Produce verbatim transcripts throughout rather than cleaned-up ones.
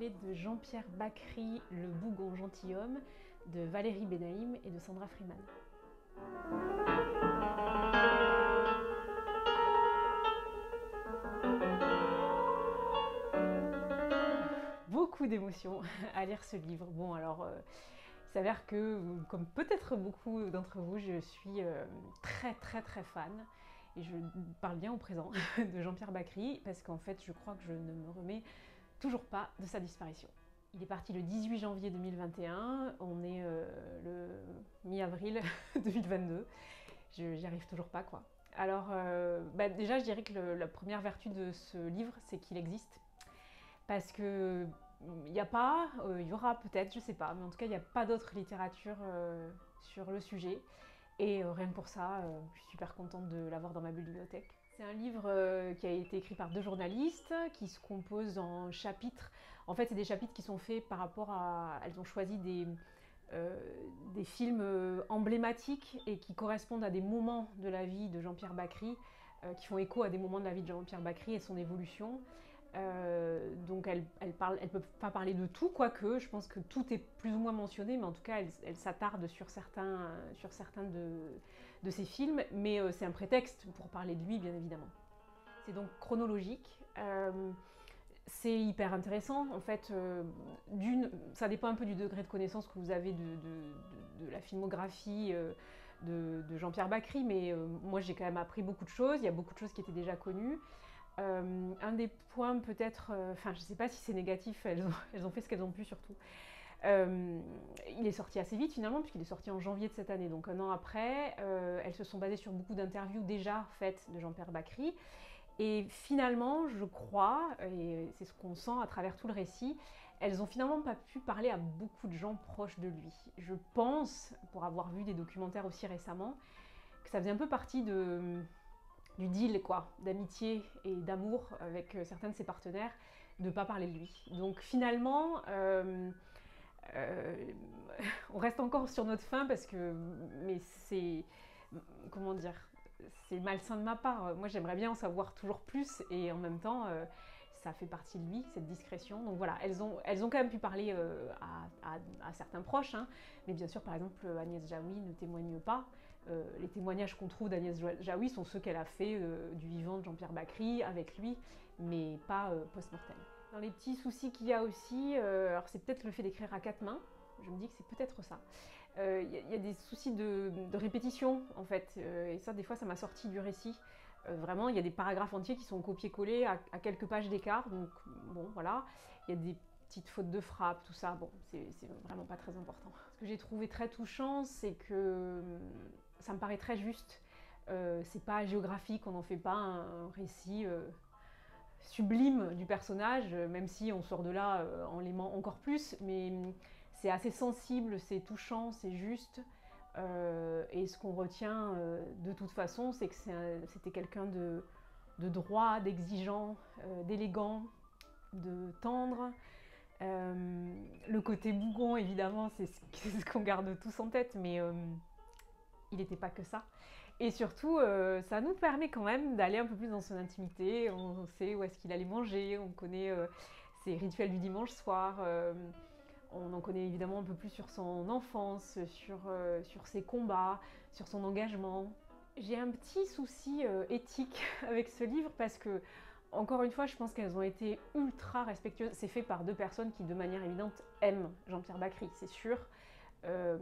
parler de Jean-Pierre Bacri, le bougon gentilhomme, de Valérie Benaïm et de Sandra Freeman. Beaucoup d'émotions à lire ce livre. Bon, alors, euh, il s'avère que, comme peut-être beaucoup d'entre vous, je suis euh, très très très fan, et je parle bien au présent, de Jean-Pierre Bacri, parce qu'en fait, je crois que je ne me remets toujours pas de sa disparition. Il est parti le dix-huit janvier deux mille vingt et un, on est euh, le mi-avril deux mille vingt-deux, j'y arrive toujours pas quoi. Alors, euh, bah déjà, je dirais que le, la première vertu de ce livre, c'est qu'il existe. Parce que il n'y a pas, euh, il y aura peut-être, je sais pas, mais en tout cas, il n'y a pas d'autre littérature euh, sur le sujet. Et euh, rien que pour ça, euh, je suis super contente de l'avoir dans ma bibliothèque. C'est un livre euh, qui a été écrit par deux journalistes, qui se compose en chapitres. En fait, c'est des chapitres qui sont faits par rapport à... Elles ont choisi des, euh, des films euh, emblématiques et qui correspondent à des moments de la vie de Jean-Pierre Bacri, euh, qui font écho à des moments de la vie de Jean-Pierre Bacri et son évolution. Euh, donc elle elle parle, elle peut pas parler de tout, quoique je pense que tout est plus ou moins mentionné, mais en tout cas elle, elle s'attarde sur certains, sur certains de, de ses films, mais euh, c'est un prétexte pour parler de lui bien évidemment. C'est donc chronologique, euh, c'est hyper intéressant en fait, euh, d'une, ça dépend un peu du degré de connaissance que vous avez de, de, de, de la filmographie euh, de, de Jean-Pierre Bacri, mais euh, moi j'ai quand même appris beaucoup de choses, il y a beaucoup de choses qui étaient déjà connues. Euh, un des points peut-être, enfin euh, je ne sais pas si c'est négatif, elles ont, elles ont fait ce qu'elles ont pu surtout. Euh, il est sorti assez vite finalement, puisqu'il est sorti en janvier de cette année, donc un an après. Euh, elles se sont basées sur beaucoup d'interviews déjà faites de Jean-Pierre Bacri. Et finalement, je crois, et c'est ce qu'on sent à travers tout le récit, elles ont finalement pas pu parler à beaucoup de gens proches de lui. Je pense, pour avoir vu des documentaires aussi récemment, que ça faisait un peu partie de... du deal quoi, d'amitié et d'amour avec certains de ses partenaires, de ne pas parler de lui. Donc finalement, euh, euh, on reste encore sur notre faim parce que, mais c'est, comment dire, c'est malsain de ma part. Moi j'aimerais bien en savoir toujours plus et en même temps, euh, ça fait partie de lui, cette discrétion. Donc voilà, elles ont, elles ont quand même pu parler euh, à, à, à certains proches, hein, mais bien sûr par exemple Agnès Jaoui ne témoigne pas. Euh, les témoignages qu'on trouve d'Agnès Jaoui sont ceux qu'elle a fait euh, du vivant de Jean-Pierre Bacri avec lui, mais pas euh, post-mortem. Dans les petits soucis qu'il y a aussi, euh, alors c'est peut-être le fait d'écrire à quatre mains, je me dis que c'est peut-être ça. Il euh, y, y a des soucis de, de répétition en fait, euh, et ça des fois ça m'a sorti du récit. Euh, vraiment, il y a des paragraphes entiers qui sont copiés-collés à, à quelques pages d'écart, donc bon voilà, il y a des petites fautes de frappe, tout ça, bon, c'est vraiment pas très important. Ce que j'ai trouvé très touchant, c'est que ça me paraît très juste. Euh, c'est pas géographique, on n'en fait pas un récit euh, sublime du personnage, même si on sort de là euh, en l'aimant encore plus, mais c'est assez sensible, c'est touchant, c'est juste. Euh, et ce qu'on retient euh, de toute façon, c'est que c'était quelqu'un de, de droit, d'exigeant, euh, d'élégant, de tendre. Euh, le côté bougon, évidemment, c'est ce qu'on garde tous en tête, mais euh, il n'était pas que ça. Et surtout, euh, ça nous permet quand même d'aller un peu plus dans son intimité. On sait où est-ce qu'il allait manger, on connaît euh, ses rituels du dimanche soir. Euh, on en connaît évidemment un peu plus sur son enfance, sur, euh, sur ses combats, sur son engagement. J'ai un petit souci euh, éthique avec ce livre parce que, encore une fois, je pense qu'elles ont été ultra respectueuses. C'est fait par deux personnes qui, de manière évidente, aiment Jean-Pierre Bacri, c'est sûr. Euh,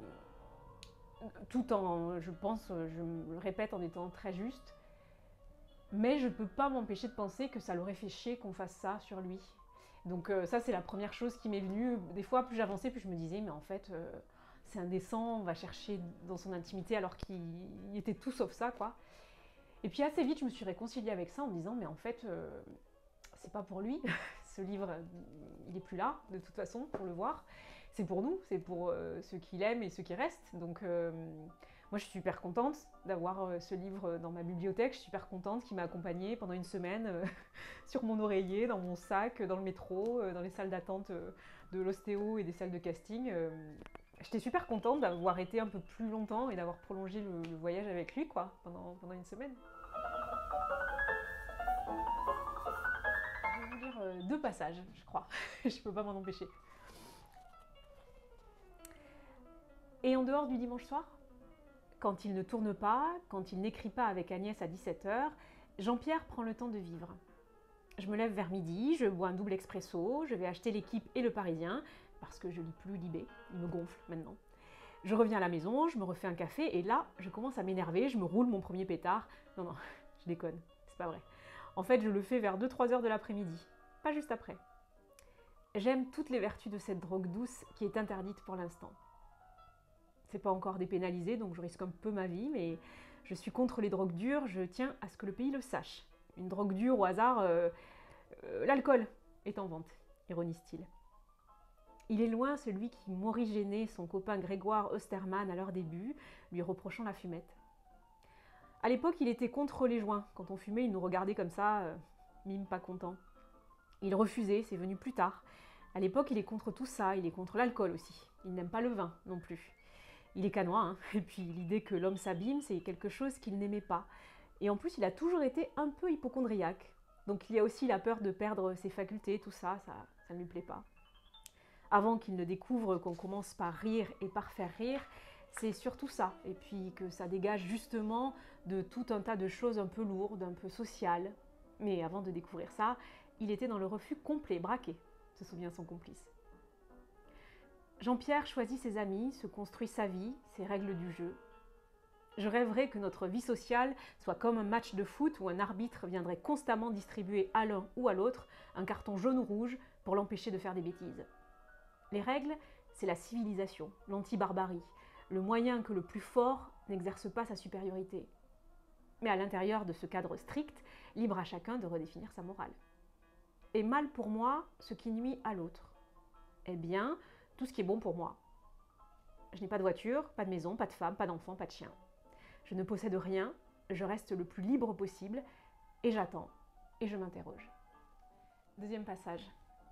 tout en, je pense, je me le répète, en étant très juste. Mais je peux pas m'empêcher de penser que ça l'aurait fait chier qu'on fasse ça sur lui. Donc euh, ça, c'est la première chose qui m'est venue. Des fois, plus j'avançais, plus je me disais, mais en fait, euh, c'est indécent, on va chercher dans son intimité alors qu'il était tout sauf ça, quoi. Et puis assez vite, je me suis réconciliée avec ça en me disant, mais en fait, euh, c'est pas pour lui. Ce livre, il est plus là, de toute façon, pour le voir. C'est pour nous, c'est pour euh, ceux qui l'aiment et ceux qui restent. Donc euh, moi, je suis super contente d'avoir euh, ce livre dans ma bibliothèque. Je suis super contente qu'il m'a accompagnée pendant une semaine euh, sur mon oreiller, dans mon sac, dans le métro, euh, dans les salles d'attente euh, de l'ostéo et des salles de casting. Euh, J'étais super contente d'avoir été un peu plus longtemps et d'avoir prolongé le, le voyage avec lui, quoi, pendant, pendant une semaine. Je vais vous lire euh, deux passages, je crois. Je ne peux pas m'en empêcher. Et en dehors du dimanche soir, quand il ne tourne pas, quand il n'écrit pas avec Agnès à dix-sept heures, Jean-Pierre prend le temps de vivre. Je me lève vers midi, je bois un double expresso, je vais acheter l'Équipe et le Parisien, parce que je lis plus Libé, il me gonfle maintenant. Je reviens à la maison, je me refais un café, et là, je commence à m'énerver, je me roule mon premier pétard. Non, non, je déconne, c'est pas vrai. En fait, je le fais vers deux trois heures de l'après-midi, pas juste après. J'aime toutes les vertus de cette drogue douce qui est interdite pour l'instant. C'est pas encore dépénalisé, donc je risque un peu ma vie, mais je suis contre les drogues dures, je tiens à ce que le pays le sache. Une drogue dure au hasard, euh, euh, l'alcool est en vente, ironise-t-il. Il est loin celui qui morigénait son copain Grégoire Osterman à leur début, lui reprochant la fumette. À l'époque, il était contre les joints. Quand on fumait, il nous regardait comme ça, euh, mime pas content. Il refusait, c'est venu plus tard. À l'époque, il est contre tout ça, il est contre l'alcool aussi. Il n'aime pas le vin non plus. Il est canois, hein. Et puis l'idée que l'homme s'abîme, c'est quelque chose qu'il n'aimait pas. Et en plus, il a toujours été un peu hypocondriaque. Donc il y a aussi la peur de perdre ses facultés, tout ça, ça, ça ne lui plaît pas. Avant qu'il ne découvre qu'on commence par rire et par faire rire, c'est surtout ça. Et puis que ça dégage justement de tout un tas de choses un peu lourdes, un peu sociales. Mais avant de découvrir ça, il était dans le refus complet, braqué, se souvient son complice. Jean-Pierre choisit ses amis, se construit sa vie, ses règles du jeu. Je rêverais que notre vie sociale soit comme un match de foot où un arbitre viendrait constamment distribuer à l'un ou à l'autre un carton jaune ou rouge pour l'empêcher de faire des bêtises. Les règles, c'est la civilisation, l'anti-barbarie, le moyen que le plus fort n'exerce pas sa supériorité. Mais à l'intérieur de ce cadre strict, libre à chacun de redéfinir sa morale. Et mal pour moi, ce qui nuit à l'autre. Eh bien, tout ce qui est bon pour moi. Je n'ai pas de voiture, pas de maison, pas de femme, pas d'enfant, pas de chien. Je ne possède rien, je reste le plus libre possible, et j'attends, et je m'interroge. Deuxième passage.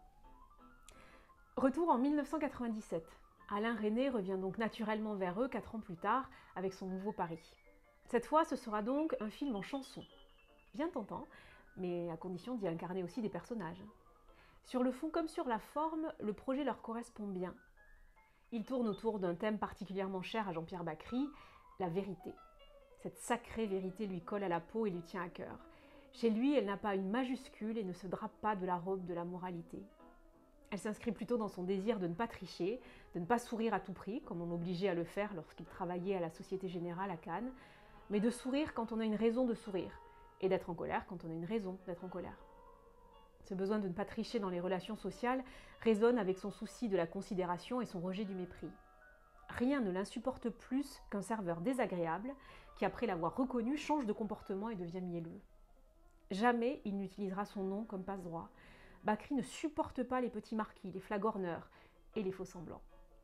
Retour en mille neuf cent quatre-vingt-dix-sept. Alain Resnais revient donc naturellement vers eux quatre ans plus tard avec son nouveau Paris. Cette fois, ce sera donc un film en chanson. Bien tentant, mais à condition d'y incarner aussi des personnages. Sur le fond comme sur la forme, le projet leur correspond bien. Il tourne autour d'un thème particulièrement cher à Jean-Pierre Bacri, la vérité. Cette sacrée vérité lui colle à la peau et lui tient à cœur. Chez lui, elle n'a pas une majuscule et ne se drape pas de la robe de la moralité. Elle s'inscrit plutôt dans son désir de ne pas tricher, de ne pas sourire à tout prix, comme on l'obligeait à le faire lorsqu'il travaillait à la Société Générale à Cannes, mais de sourire quand on a une raison de sourire, et d'être en colère quand on a une raison d'être en colère. Ce besoin de ne pas tricher dans les relations sociales résonne avec son souci de la considération et son rejet du mépris. Rien ne l'insupporte plus qu'un serveur désagréable qui, après l'avoir reconnu, change de comportement et devient mielleux. Jamais il n'utilisera son nom comme passe-droit. Bacri ne supporte pas les petits marquis, les flagorneurs et les faux-semblants.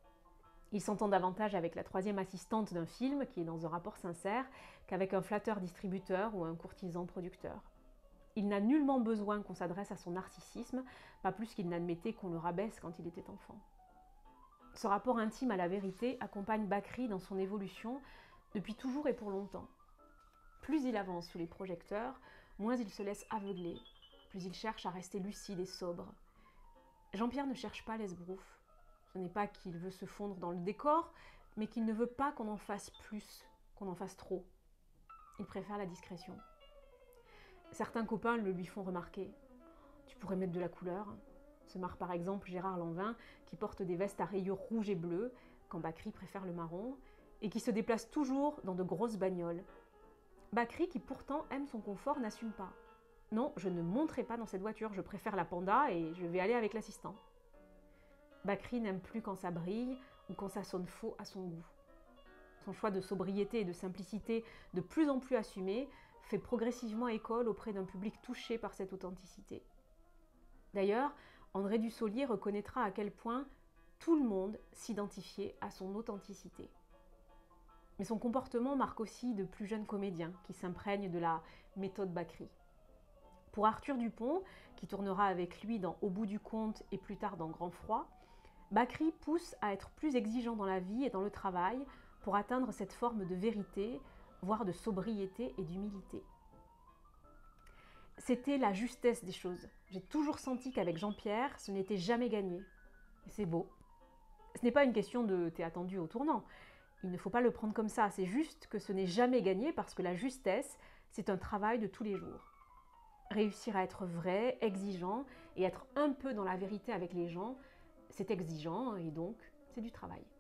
Il s'entend davantage avec la troisième assistante d'un film, qui est dans un rapport sincère, qu'avec un flatteur distributeur ou un courtisan producteur. Il n'a nullement besoin qu'on s'adresse à son narcissisme, pas plus qu'il n'admettait qu'on le rabaisse quand il était enfant. Ce rapport intime à la vérité accompagne Bacri dans son évolution depuis toujours et pour longtemps. Plus il avance sous les projecteurs, moins il se laisse aveugler, plus il cherche à rester lucide et sobre. Jean-Pierre ne cherche pas l'esbrouffe. Ce n'est pas qu'il veut se fondre dans le décor, mais qu'il ne veut pas qu'on en fasse plus, qu'on en fasse trop. Il préfère la discrétion. Certains copains le lui font remarquer. Tu pourrais mettre de la couleur, se marre par exemple Gérard Lanvin, qui porte des vestes à rayures rouges et bleues, quand Bacri préfère le marron, et qui se déplace toujours dans de grosses bagnoles. Bacri, qui pourtant aime son confort, n'assume pas. Non, je ne monterai pas dans cette voiture, je préfère la Panda et je vais aller avec l'assistant. Bacri n'aime plus quand ça brille ou quand ça sonne faux à son goût. Son choix de sobriété et de simplicité, de plus en plus assumé, fait progressivement école auprès d'un public touché par cette authenticité. D'ailleurs, André Dussolier reconnaîtra à quel point tout le monde s'identifiait à son authenticité. Mais son comportement marque aussi de plus jeunes comédiens qui s'imprègnent de la méthode Bacri. Pour Arthur Dupont, qui tournera avec lui dans Au bout du compte et plus tard dans Grand Froid, Bacri pousse à être plus exigeant dans la vie et dans le travail pour atteindre cette forme de vérité, voire de sobriété et d'humilité. c'était la justesse des choses. J'ai toujours senti qu'avec Jean-Pierre, ce n'était jamais gagné. Et c'est beau. Ce n'est pas une question de « t'es attendu au tournant ». Il ne faut pas le prendre comme ça. C'est juste que ce n'est jamais gagné parce que la justesse, c'est un travail de tous les jours. Réussir à être vrai, exigeant et être un peu dans la vérité avec les gens, c'est exigeant et donc c'est du travail.